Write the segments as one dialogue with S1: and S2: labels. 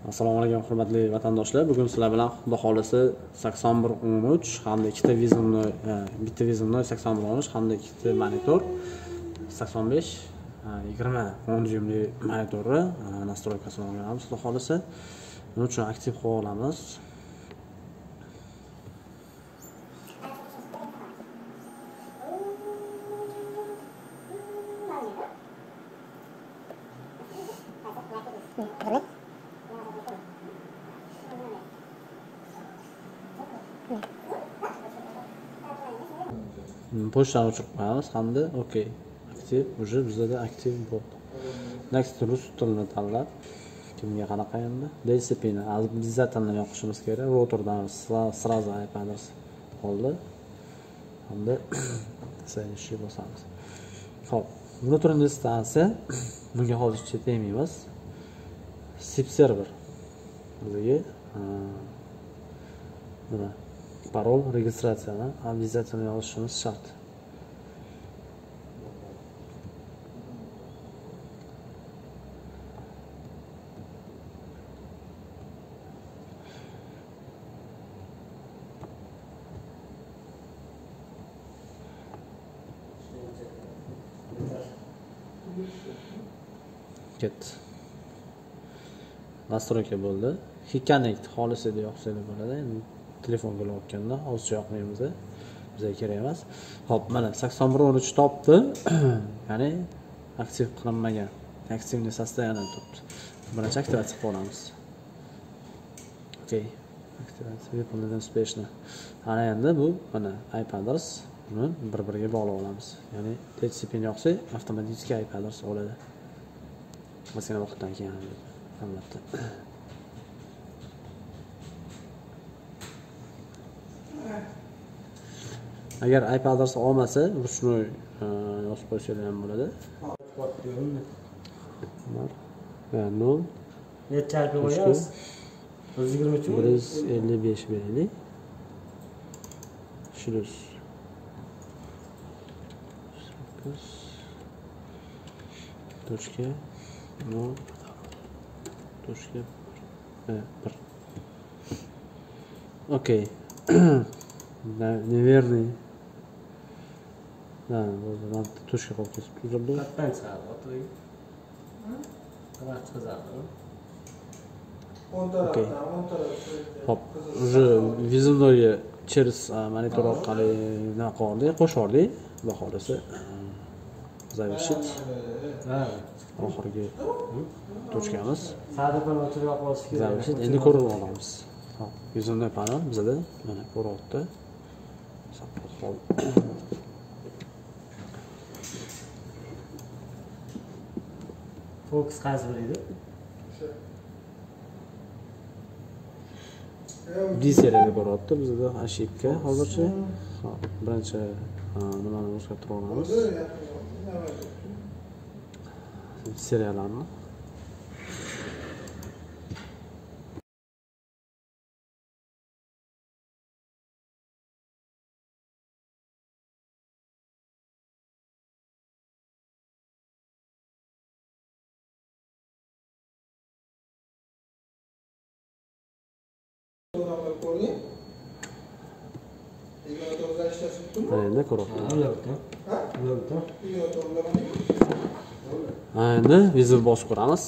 S1: Assalomu alaykum hurmatli vatandoshlar. Bugun sizlar bilan Xudo xolisi 8113 hamda ikkita vizumni, bitta vizumni 8113 hamda ikkita monitor 85 20 fon rejimli monitorni nastroykasini o'rganamiz. Xudo xolisi buni uchun aktiv qo'ya olamiz. Pochtani o'chirib qo'yamiz hamda okey aktiv уже bizda aktiv bo'ldi. Next rus tilini tanlab kimga qanaqa endi disciplina обязательно yoqishimiz kerak. Rotordan сразу iPaders qoldi hamda следующий bosamiz. Xo'p, внутренняя stansiya bunga hozircha tegmaymiz. SIP server bizga nima parol registratsiyani обязательно yozishimiz shart. Ketdi. Настройка bo'ldi. Connect xolis edi yoqsa bo'ladi. Endi telefonga ulayotganda hozircha yoqmaymiz. Bizga kerak emas. Xo'p, mana 8113 topdi. Ya'ni aktiv qilinmagan. Aktivni состояние topdi. Birinchi aktivatsiya qilamiz. Okey. Aktivatsiya выполнена успешно. Ana endi bu mana iPaders buni bir-biriga bog'lab olamiz. Ya'ni TCP yoqsa avtomatik iPaders oladi. Ozgina vaqtdan keyin albatta. Agar iPaders olmasa, ruchnoy yozib qo'ysangiz ham bo'ladi. Va 0
S2: Necha alp qo'yamiz?
S1: 155 beraylik. Shulus. Точка 0 точка 1. Окей. Неверный. Да, вот нам точка qolib ketdi.
S2: Qatdan chiqadi, o'tiring. Qanaqa chiqadi?
S1: Okey. Hop, уже визуальный через монитор orqali nima qildik, qo'shordik. Xudo xolisi завершить. Oxirgi tochkamiz.
S2: Sadadan o'chirib olish kerak.
S1: Zavrshit. Endi ko'rib olamiz. Hop, vizumli panel bizda mana ko'ryapti.
S2: Fokus qaysi biri edi?
S1: D seriyada ko'ryapti bizda ошибка hozircha. Hop, birinchi nimani o'zgartirib olamiz. Seriyalarni endi ko'ryapti. Endi vizor bosib ko'ramiz.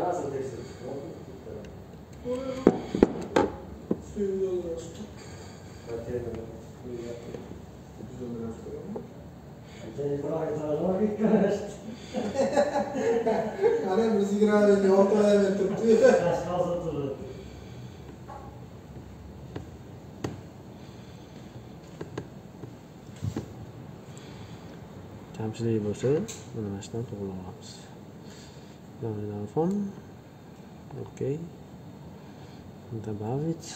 S3: Ana müziği ortadan tuttu.
S1: Kamchilik bo'lsa, mana shundan to'g'rilab olamiz. Telefon. Okey. Добавить.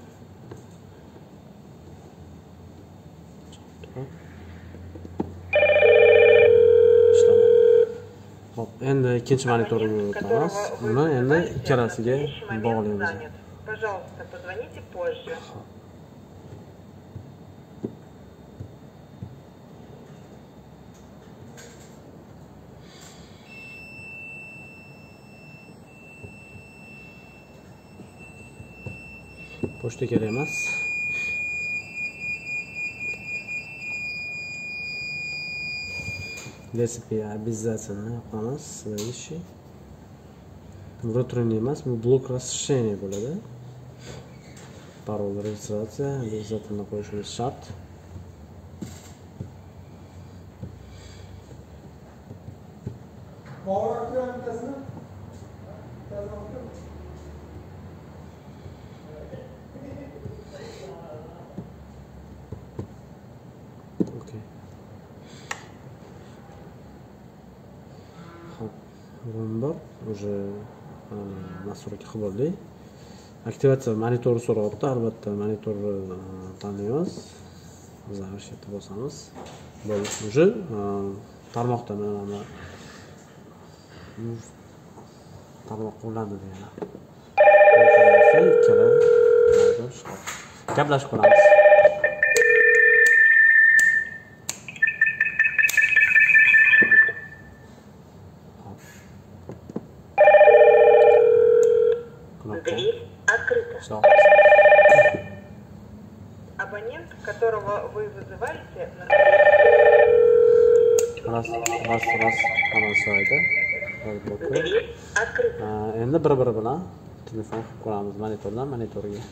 S1: İşledi. Hop, endi ikkinchi monitorga o'tamiz. Buni endi ikkalasiga bog'laymiz.
S4: Пожалуйста, позвоните позже.
S1: Pochta kerak emas. DSP обязательно yoqamiz. Следующий. Внутренний emas, bu blok расширения bo'ladi. Parol registratsiya обязательно qo'yishimiz shart. Okey. Xo'p, bor. Уже nastroyka qilib bo'ldik. Aktivatsiya monitori so'rayapti. Albatta monitorni tanlaymiz. Zavrshitni bosamiz. Bo'ldi. Уже tarmoqda mana tarmoqqa ulanadi yana. Ikkala gaplashib ko'ramiz.
S4: Дверь открыта.
S1: Все.
S4: Абонент, которого вы вызываете,
S1: Ras. Hamma joyda.
S4: Dverь открыta.
S1: Endi bir-biri bilan telefon qilib ko'ramiz monitordan monitorga.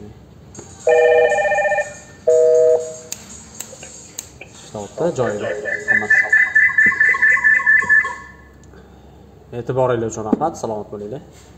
S1: Ishlayapti joyida hammasi. E'tiboringiz uchun rahmat. Salomat bo'linglar.